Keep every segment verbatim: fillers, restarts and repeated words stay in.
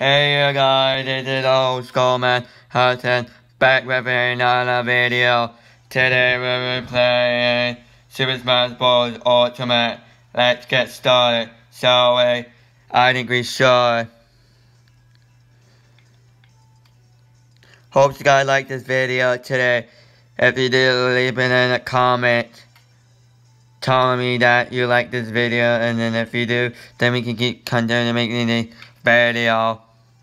Hey you guys, this is old school man Hutchison back with another video. Today we'll be playing Super Smash Bros. Ultimate. Let's get started, shall we? I think we should. Hope you guys like this video today. If you do, leave it in a comment telling me that you like this video, and then if you do, then we can keep continuing making the video.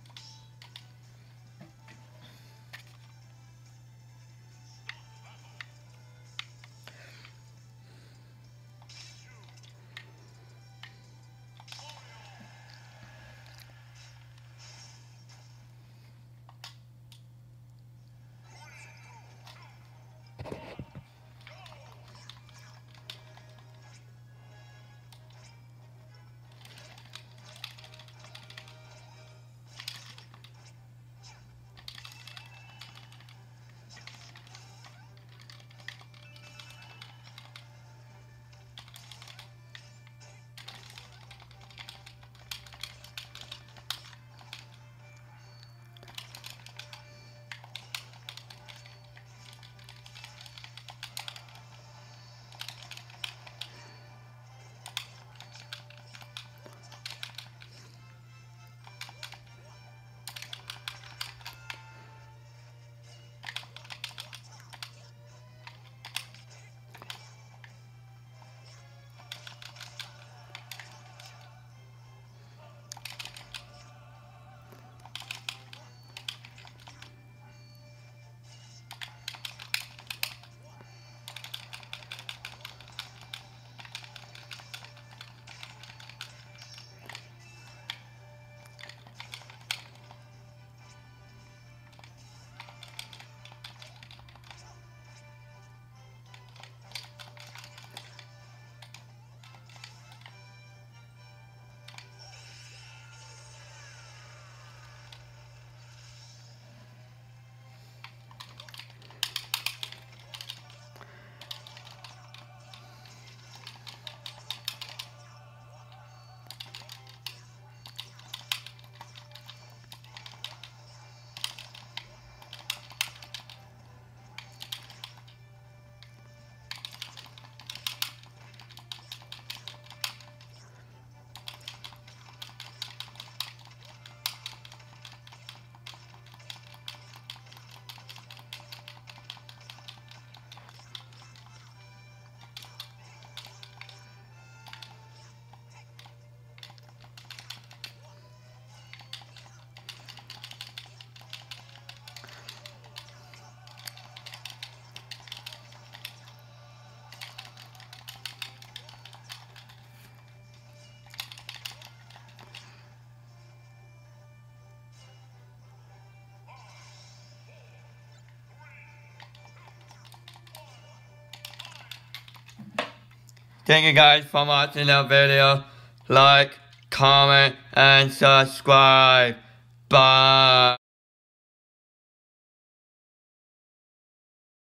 Thank you guys for watching the video. Like, comment, and subscribe. Bye.